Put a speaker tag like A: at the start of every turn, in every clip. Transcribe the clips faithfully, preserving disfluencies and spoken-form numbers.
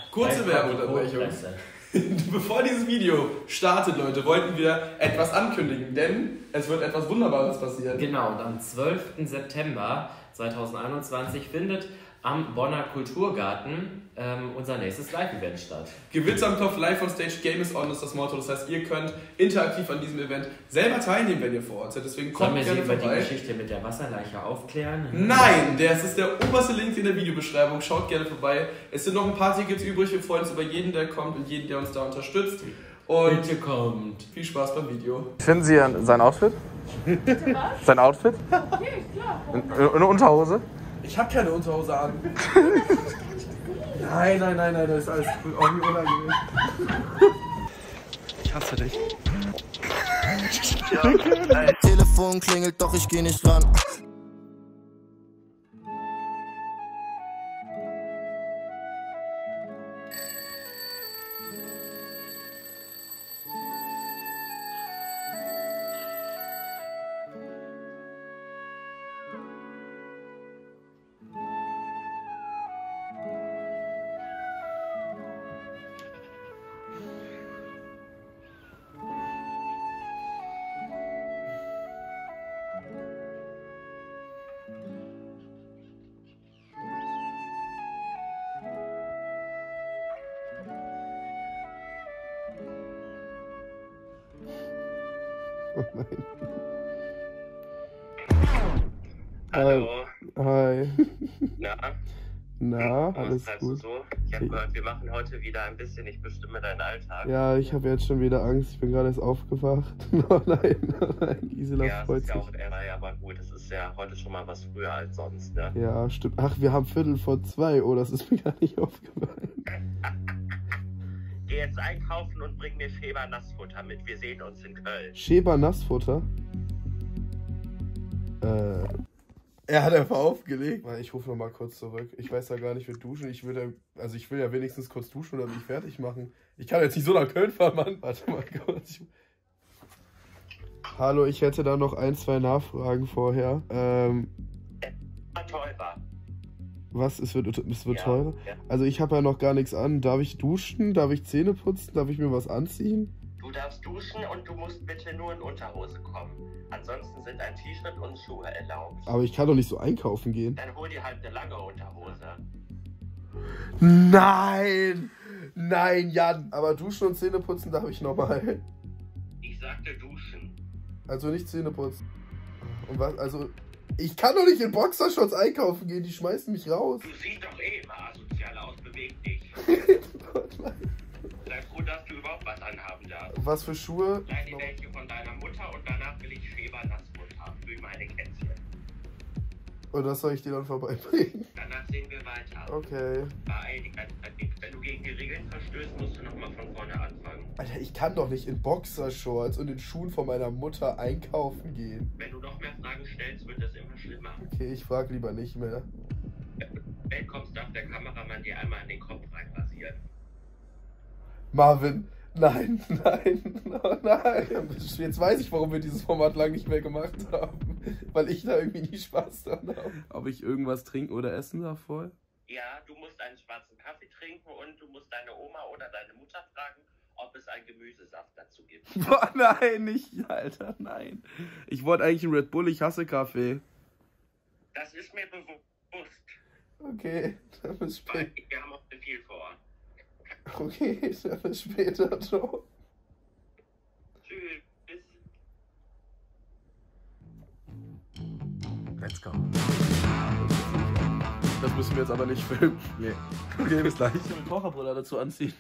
A: Kurze Werbeunterbrechung. Bevor dieses Video startet, Leute, wollten wir etwas ankündigen, denn es wird etwas Wunderbares passieren.
B: Genau, und am zwölften September zweitausendeinundzwanzig findet am Bonner Kulturgarten ähm, unser nächstes Live-Event statt.
A: Gewitz am Kopf, live on stage, Game is on ist das Motto. Das heißt, ihr könnt interaktiv an diesem Event selber teilnehmen, wenn ihr vor Ort seid. Deswegen kommt
B: Sollen wir
A: gerne
B: Sie über
A: vorbei.
B: die Geschichte mit der Wasserleiche aufklären?
A: Nein, das ist der oberste Link in der Videobeschreibung. Schaut gerne vorbei. Es sind noch ein paar Tickets übrig. Wir freuen uns über jeden, der kommt und jeden, der uns da unterstützt. Und
B: Bitte kommt.
A: Viel Spaß beim Video.
C: Finden Sie sein Outfit?
D: Bitte was?
C: Sein Outfit?
D: Okay, klar.
C: In, in Unterhose?
A: Ich habe keine Unterhose an. Nein, nein, nein, nein, das ist alles irgendwie unangenehm. Ich hasse dich.
E: Ja, Telefon klingelt, doch ich geh nicht ran.
C: Oh nein.
F: Hallo.
C: Hi.
F: Na?
C: Na,
F: Was
C: alles
F: treibst du
C: gut?
F: so? Ich habe gehört, wir machen heute wieder ein bisschen Ich bestimme deinen Alltag.
C: Ja, ich habe jetzt schon wieder Angst. Ich bin gerade erst aufgewacht. Oh nein, oh nein. Gisela
F: Ja, es
C: freut
F: ist ja
C: sich.
F: auch eher, aber gut, es ist ja heute schon mal was früher als sonst, ne?
C: Ja, stimmt. Ach, wir haben Viertel vor zwei. Oh, das ist mir gar nicht aufgefallen.
F: Geh jetzt einkaufen und bring mir Feber Nassfutter mit. Wir sehen uns in Köln.
C: Schäber Nassfutter? Äh. Er hat einfach aufgelegt. Ich rufe noch mal kurz zurück. Ich weiß ja gar nicht, wie duschen. Ich würde, also ich will ja wenigstens kurz duschen oder mich fertig machen. Ich kann jetzt nicht so nach Köln fahren, Mann. Warte mal kurz. Hallo, ich hätte da noch ein, zwei Nachfragen vorher. Ähm,
F: Teurer.
C: was? Es wird, es wird
F: Ja,
C: teurer?
F: ja.
C: Also ich habe ja noch gar nichts an. Darf ich duschen? Darf ich Zähne putzen? Darf ich mir was anziehen?
F: Du darfst duschen und du musst bitte nur in Unterhose kommen. Ansonsten sind ein T-Shirt und Schuhe erlaubt.
C: Aber ich kann doch nicht so einkaufen gehen.
F: Dann hol dir halt eine lange Unterhose.
C: Nein! Nein, Jan! Aber duschen und Zähne putzen darf ich nochmal.
F: Ich sagte duschen.
C: Also nicht Zähne putzen. Und was, also, ich kann doch nicht in Boxershorts einkaufen gehen, die schmeißen mich raus.
F: Du siehst doch eh immer asozial aus, beweg dich.
C: Gott, nein.
F: Sei froh, dass du überhaupt was anhaben darfst.
C: Was für Schuhe?
F: Leih dir welche von deiner Mutter und danach will ich Feber Nassfutter für meine Kätzchen.
C: Und das soll ich dir dann vorbeibringen?
F: Danach sehen wir weiter.
C: Okay.
F: Beeil dich, wenn du gegen die Regeln verstößt, musst du nochmal von vorne anfangen.
C: Alter, ich kann doch nicht in Boxershorts und in Schuhen von meiner Mutter einkaufen gehen.
F: Wenn du noch mehr Fragen stellst, wird das immer schlimmer.
C: Okay, ich frage lieber nicht mehr.
F: Wenn du kommst, darf der Kameramann dir einmal in den Kopf reinrasieren.
C: Marvin, nein, nein, oh nein. Jetzt weiß ich, warum wir dieses Format lang nicht mehr gemacht haben. Weil ich da irgendwie nie Spaß dran habe. Ob ich irgendwas trinken oder essen darf vorher?
F: Ja, du musst einen schwarzen Kaffee trinken und du musst deine Oma oder deine Mutter fragen, ob es einen Gemüsesaft dazu gibt.
C: Boah, nein, nicht, Alter, nein. Ich wollte eigentlich einen Red Bull, ich hasse Kaffee.
F: Das ist mir bewusst,
C: Okay, dann bis
F: weil
C: später.
F: wir haben auch viel vor.
C: Okay, dann bis später, ciao.
F: Tschüss.
C: Let's go. Das müssen wir jetzt aber nicht filmen. Nee. Okay, bis gleich. Ich will Kocherbrille dazu anziehen.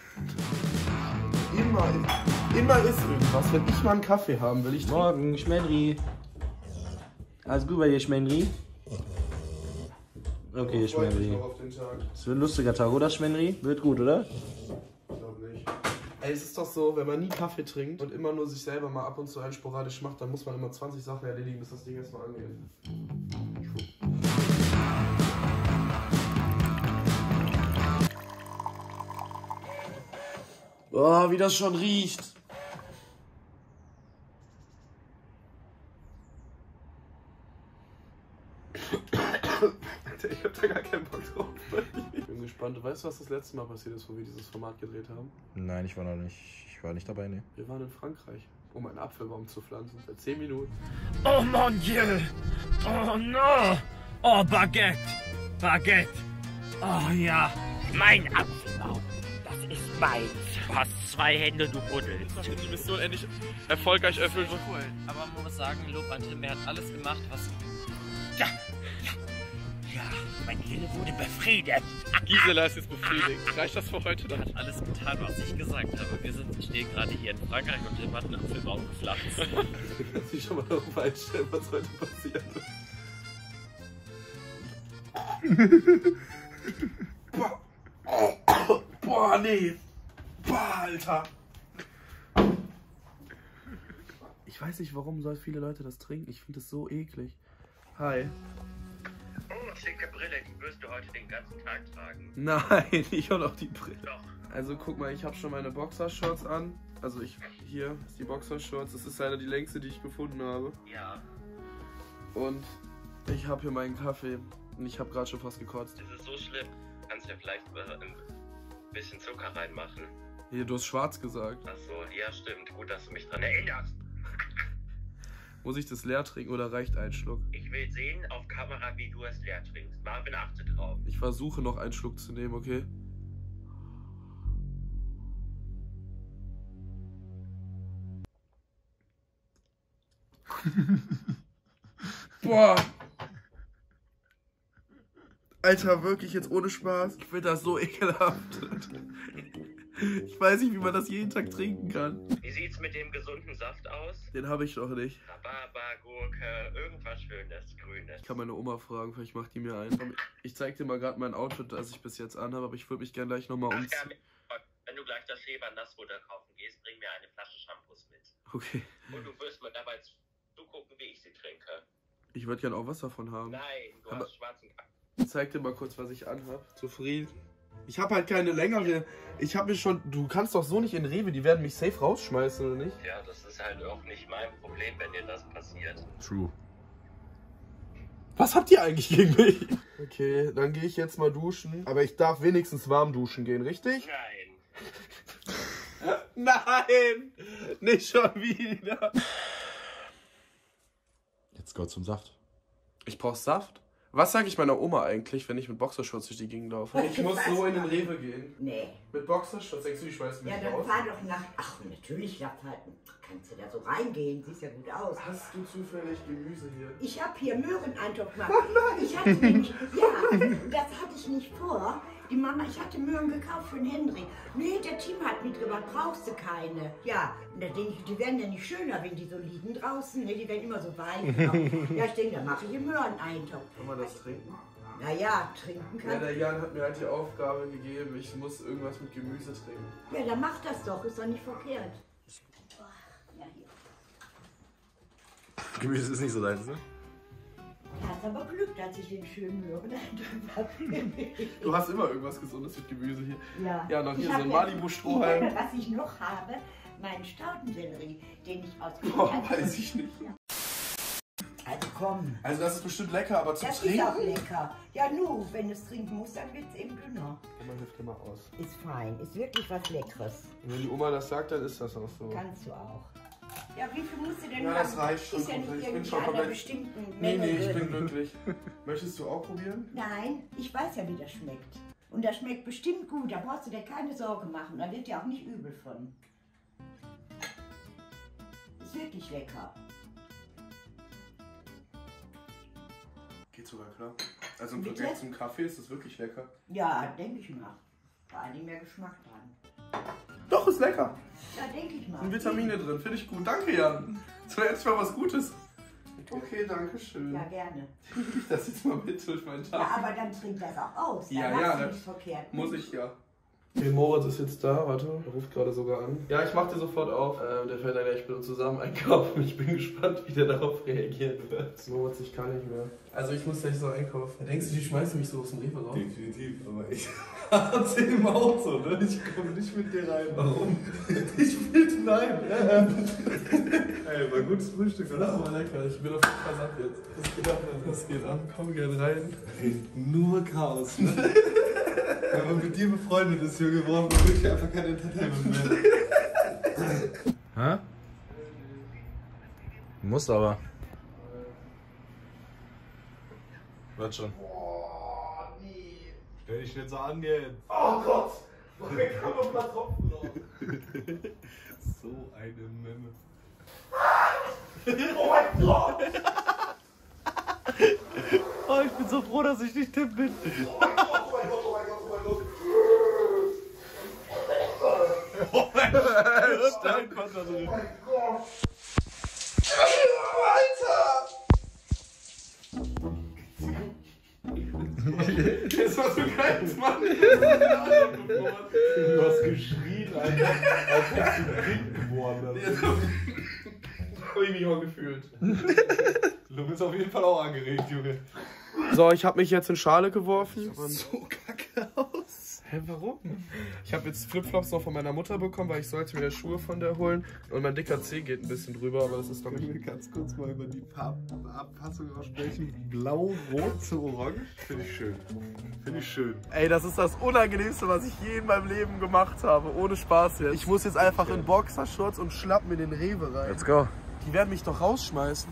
C: Immer, immer ist irgendwas. Wenn ich mal einen Kaffee haben will, ich
B: Morgen, Schmendri. Alles gut bei dir, Schmendri? Okay, Schmendri. Es wird ein lustiger Tag, oder, Schmendri? Wird gut, oder?
C: Ich glaube nicht. Ey, es ist doch so, wenn man nie Kaffee trinkt und immer nur sich selber mal ab und zu einen sporadisch macht, dann muss man immer zwanzig Sachen erledigen, bis das Ding erstmal angeht. Oh, wie das schon riecht. Alter, ich hab da gar keinen Bock drauf. Ich bin gespannt. entspannt. Weißt du, was das letzte Mal passiert ist, wo wir dieses Format gedreht haben?
G: Nein, ich war noch nicht, ich war nicht dabei, ne.
C: Wir waren in Frankreich, um einen Apfelbaum zu pflanzen. Seit zehn Minuten.
H: Oh mon Dieu! Oh no! Oh, Baguette! Baguette! Oh ja, mein Apfelbaum. Das ist meins. Du hast zwei Hände, du Buddel.
A: Ich bin die Mission endlich erfolgreich erfüllt.
B: Cool. Aber man muss sagen, Lob an Tim, er hat alles gemacht, was...
H: Ja, ja, ja, mein Wille wurde befriedet.
A: Gisela ist jetzt befriedigt. Reicht das für heute
B: Er
A: dann?
B: hat alles getan, was ich gesagt habe. Wir sind, stehen gerade hier in Frankreich und Tim hat einen Apfelbaum gepflanzt.
C: Kannst du dich schon mal darauf einstellen, was heute passiert? Boah. Boah, nee. Boah, Alter. Ich weiß nicht, warum so viele Leute das trinken. Ich finde das so eklig. Hi.
F: Oh, schicke Brille, die wirst du heute den ganzen Tag tragen.
C: Nein, ich habe noch die Brille.
F: Doch.
C: Also guck mal, ich habe schon meine Boxershorts an. Also ich, hier ist die Boxershorts. Das ist leider die längste, die ich gefunden habe.
F: Ja.
C: Und ich habe hier meinen Kaffee. Und ich habe gerade schon fast gekotzt.
F: Das ist so schlimm. Kannst du ja vielleicht äh, ein bisschen Zucker reinmachen.
C: Hier, du hast schwarz gesagt.
F: Ach so, ja stimmt. Gut, dass du mich dran erinnerst.
C: Muss ich das leer trinken oder reicht ein Schluck?
F: Ich will sehen auf Kamera, wie du es leer trinkst. Marvin, achte drauf.
C: Ich versuche noch einen Schluck zu nehmen, okay? Boah! Alter, wirklich jetzt ohne Spaß. Ich finde das so ekelhaft. Ich weiß nicht, wie man das jeden Tag trinken kann.
F: Wie sieht's mit dem gesunden Saft aus?
C: Den habe ich noch nicht.
F: Rhabarber, Gurke, irgendwas Schönes, Grünes.
C: Ich kann meine Oma fragen, vielleicht macht die mir ein. Ich zeig dir mal gerade mein Outfit, das ich bis jetzt anhabe, aber ich würde mich gerne gleich nochmal
F: Ach ja,
C: umziehen.
F: wenn du gleich das Schäber Nassfutter kaufen gehst, bring mir eine Flasche Shampoos mit.
C: Okay.
F: Und du wirst mir dabei zugucken, wie ich sie trinke.
C: Ich würde gerne auch was davon haben.
F: Nein, du
C: Aber-
F: hast schwarzen Kaffee.
C: Ich zeig dir mal kurz, was ich anhab. Zufrieden. Ich habe halt keine längere. Ich habe mir schon. Du kannst doch so nicht in Rewe, die werden mich safe rausschmeißen, oder nicht?
F: Ja, das ist halt auch nicht mein Problem, wenn dir das passiert.
G: True.
C: Was habt ihr eigentlich gegen mich? Okay, dann gehe ich jetzt mal duschen. Aber ich darf wenigstens warm duschen gehen, richtig?
F: Nein.
C: Nein! Nicht schon wieder.
G: Jetzt go zum Saft.
C: Ich brauch Saft. Was sage ich meiner Oma eigentlich, wenn ich mit Boxershorts durch die Gegend laufe? Ich muss so in den Rewe gehen.
I: Nee.
C: Mit Boxershorts, denkst du, ich schmeiß mich
I: Ja, dann
C: raus?
I: fahr doch nach. Ach, natürlich, da fahr, kannst du da so reingehen. Siehst ja gut aus.
C: Hast du zufällig Gemüse hier?
I: Ich habe hier Möhreneintopf gemacht. Ich hatte nämlich, ja, das hatte ich nicht vor. Die Mama, ich hatte Möhren gekauft für den Henry. Nee, der Team hat mitgebracht, brauchst du keine. Ja, und da denke ich, die werden ja nicht schöner, wenn die so liegen draußen. Ne, die werden immer so weich. Ja, ich denke, da mache ich einen Möhreneintopf.
C: Kann man das trinken?
I: Naja, trinken
C: Ja,
I: kann.
C: der Jan hat mir halt die Aufgabe gegeben, ich muss irgendwas mit Gemüse trinken.
I: Ja, dann mach das doch, ist doch nicht verkehrt. Ja, hier.
G: Gemüse ist nicht so deins, ne?
I: Du hast aber Glück, dass ich den schönen Möhreneintopf habe.
C: Du hast immer irgendwas Gesundes mit Gemüse hier.
I: Ja,
C: Ja, noch hier
I: Ich
C: so
I: hab
C: ein
I: ja-
C: Malibu-Strohhalm.
I: Ja, was ich noch habe, meinen Staudensellerie, den ich aus
C: Boah, weiß ich nicht.
I: Also komm,
C: Also das ist bestimmt lecker, aber zum
I: das
C: Trinken?
I: ist auch lecker. Ja, nu, wenn du es trinken musst, dann wird es eben dünner.
C: Oma hilft dir mal aus.
I: Ist fein, ist wirklich was Leckeres.
C: Und wenn die Oma das sagt, dann ist das auch so.
I: Kannst du auch. Ja, wie viel musst du denn
C: Ja,
I: haben?
C: das reicht schon
I: Ist ja nicht
C: komplett. Ich bin
I: irgendwie
C: schon
I: einer
C: komplett-
I: bestimmten
C: Nee,
I: Menge
C: nee, ich
I: drin.
C: bin glücklich. Möchtest du auch probieren?
I: Nein, ich weiß ja, wie das schmeckt. Und das schmeckt bestimmt gut, da brauchst du dir keine Sorge machen. Da wird dir auch nicht übel von. Ist wirklich lecker.
C: Geht sogar klar. Also im
I: Bitte?
C: Vergleich zum Kaffee ist es wirklich lecker.
I: Ja, denke ich mal. Vor allem mehr Geschmack dran.
C: Doch, ist lecker.
I: Ja, denke ich mal.
C: Sind Vitamine drin, finde ich gut. Danke, Jan. Das war jetzt mal was Gutes. Okay, danke schön.
I: Ja, gerne.
C: Ich das jetzt mal mit durch meinen
I: Ja,
C: Tag.
I: aber dann trink das auch aus.
C: Ja,
I: dann
C: ja,
I: machst du
C: das
I: nicht verkehrt.
C: Muss ich ja. Okay, Moritz ist jetzt da, warte, er ruft gerade sogar an. Ja, ich mach dir sofort auf. Ähm, der fährt dann gleich mit uns zusammen einkaufen. Ich bin gespannt, wie der darauf reagieren wird. Moritz, ich kann nicht mehr. Also ich muss gleich so einkaufen. Denkst du, die schmeißen mich so aus dem Rewe raus?
G: Definitiv, aber ich hatte im Auto, ne? Ich komme nicht mit dir rein. Warum? Ich will nein. Ey, war gutes Frühstück,
C: Das
G: oder?
C: war lecker, ich bin auf jeden Fall satt jetzt. Das geht ab, das geht ab. Komm gern rein.
G: Nur Chaos, ne? Wenn man mit dir befreundet ist, Junge, braucht man wirklich einfach kein Entertainment mehr.
J: Hä? Du musst aber. Wird schon.
G: Boah, nee. Stell dich nicht so an jetzt.
C: Oh Gott! Woher kann man ein paar Tropfen noch?
G: So eine Memme.
C: Oh mein Gott!
J: Oh, ich bin so froh, dass ich nicht Tim bin.
C: Oh mein Gott, oh mein Gott, oh mein Gott, oh mein Gott.
G: Oh mein Gott!
C: Steinkonter drin. Oh mein Gott! Alter! Das war so geil, Mann!
G: Du hast geschrien, Alter, als hättest du Kind geworden.
C: Hab ich mich auch gefühlt.
G: Du bist auf jeden Fall auch angeregt, Junge.
C: So, ich habe mich jetzt in Schale geworfen.
G: Sieht so kacke aus.
C: Hä, warum? Ich habe jetzt Flipflops noch von meiner Mutter bekommen, weil ich sollte mir Schuhe von der holen. Und mein dicker Zeh geht ein bisschen drüber, aber das ist doch nicht...
G: Können wir ganz kurz mal über die Farbabpassung aussprechen? Blau, Rot zu Orange? Finde ich schön. Finde ich schön.
C: Ey, das ist das Unangenehmste, was ich je in meinem Leben gemacht habe. Ohne Spaß jetzt. Ich muss jetzt einfach in Boxershorts und schlappen in den Rewe rein.
J: Let's go.
C: Die werden mich doch rausschmeißen.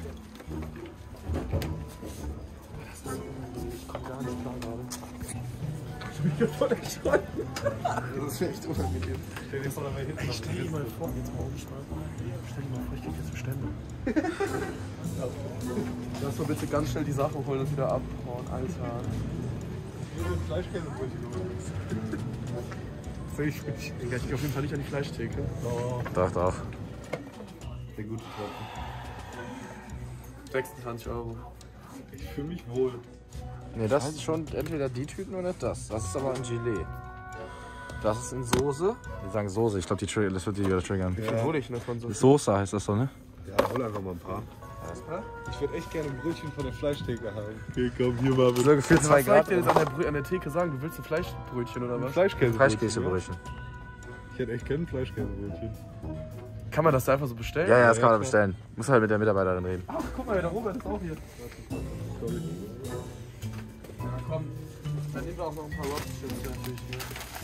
C: Ich komm gar nicht klar gerade. Ich bin hier voll erschrocken. Das ist echt unangenehm.
G: Stell dir vor, dabei hinten.
C: Ey, stell dir mal vor, jetzt mal umschmeißen. Stell dir mal vor, ich krieg jetzt Bestände. Lass mal bitte ganz schnell die Sachen holen und wieder abhauen, Alter.
G: Ich will ein Fleischkäsebrötchen holen.
C: Ich, ich, ich gehe auf jeden Fall nicht an die Fleischtheke.
G: Oh.
J: Doch, doch.
G: Der gute Tropfen.
C: sechsundzwanzig Euro.
G: Ich fühle mich wohl.
J: Ne, das ist schon entweder die Tüten oder das. Das ist aber ein Gelee. Das ist in Soße. Wir sagen Soße, ich glaube, die das wird die wieder triggern.
C: Wie viel hole ich denn davon so?
J: Soße heißt das so, ne?
G: Ja, hol einfach mal ein paar. Ich würde echt gerne ein Brötchen von der Fleischtheke haben. Okay, komm, hier mal bitte.
J: So gefühlt zwei
C: Was soll ich
J: Grad.
C: dir jetzt an der, Brö- an der Theke sagen? Du willst ein Fleischbrötchen oder was?
G: Fleischkäsebrötchen.
J: Fleischkäsebrötchen.
G: Ich hätte echt gerne ein Fleischkäsebrötchen.
C: Kann man das da einfach so bestellen?
J: Ja, ja, das kann man bestellen. Muss halt mit der Mitarbeiterin reden.
C: Ach, guck mal, der Robert ist auch hier.
G: Sorry.
C: Ja, komm. Dann nehmen wir auch noch ein paar Rostchips natürlich hier.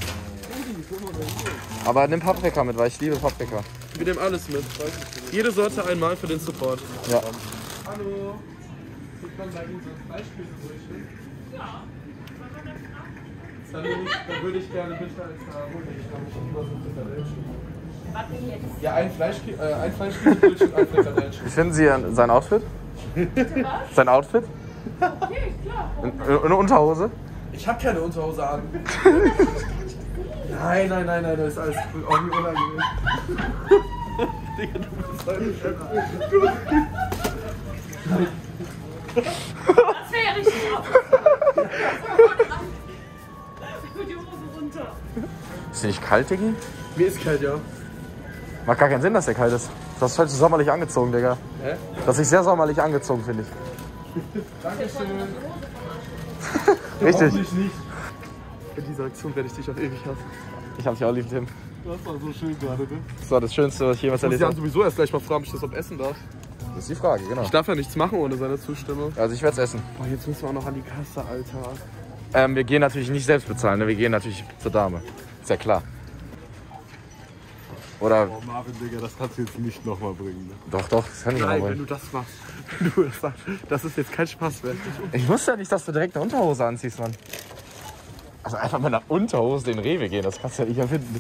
J: Aber nimm Paprika mit, weil ich liebe Paprika.
C: Wir nehmen alles mit. Jede Sorte einmal für den Support.
J: Ja.
C: Hallo. Kriegt man bei Ihnen so ein Fleischkäsebrötchen? Ja. Dann würde ich, dann würde ich gerne bitte als Honig. Ich kann mich lieber so Frikadellchen.
D: Was denn jetzt?
C: Ja, ein, Fleischkä äh, ein Fleischkäsebrötchen und ein Frikadellchen.
J: Wie finden Sie sein Outfit?
D: Was?
J: Sein Outfit?
D: Okay, klar.
J: In, in Unterhose?
C: Ich hab keine Unterhose an. Nein, nein, nein, nein, das ist alles cool. Auch wie unangenehm. Digga, du bist ein Schöner.
D: Das wäre richtig auf. Die Hose runter.
J: Ist die nicht kalt, Diggi?
C: Mir ist kalt, ja.
J: Macht gar keinen Sinn, dass der kalt ist. Das ist heute sommerlich angezogen, Digga.
C: Hä?
J: Das ist sehr sommerlich angezogen, finde ich.
C: Dankeschön.
J: Richtig.
C: Hoffentlich nicht. Für diese Aktion werde ich dich auch ewig hassen.
J: Ich hab dich auch lieb, Tim.
G: Das war so schön gerade, ne?
J: Das war das Schönste, was ich jemals
C: Ich muss
J: erlebt
C: Jan
J: habe.
C: sowieso erst gleich mal fragen, ob ich das überhaupt essen darf.
J: Das ist die Frage, genau.
C: Ich darf ja nichts machen ohne seine Zustimmung.
J: Also ich werde es essen.
C: Boah, jetzt müssen wir auch noch an die Kasse, Alter.
J: Ähm, wir gehen natürlich nicht selbst bezahlen, ne? Wir gehen natürlich zur Dame. Ist ja klar. Oder...
G: Oh Marvin, Digga, das kannst du jetzt nicht nochmal bringen, ne?
J: Doch, doch, das kann ich auch
C: Nein,
J: mal
C: wenn
J: bringen.
C: du das machst. Wenn du das sagst, das ist jetzt kein Spaß mehr.
J: Ich wusste ja nicht, dass du direkt eine Unterhose anziehst, Mann. Also einfach mit einer Unterhose in den Rewe gehen, das kannst du ja nicht erfinden.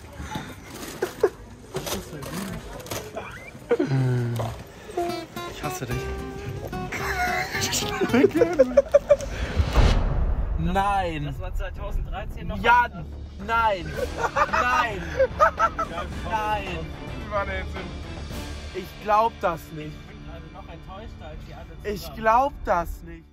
C: Ich hasse dich.
B: Nein! Das war zweitausenddreizehn noch.
C: Jan! Nein! Nein! Nein! Ich glaub das nicht.
B: Ich bin also noch enttäuschter als die anderen.
C: Ich glaub das nicht.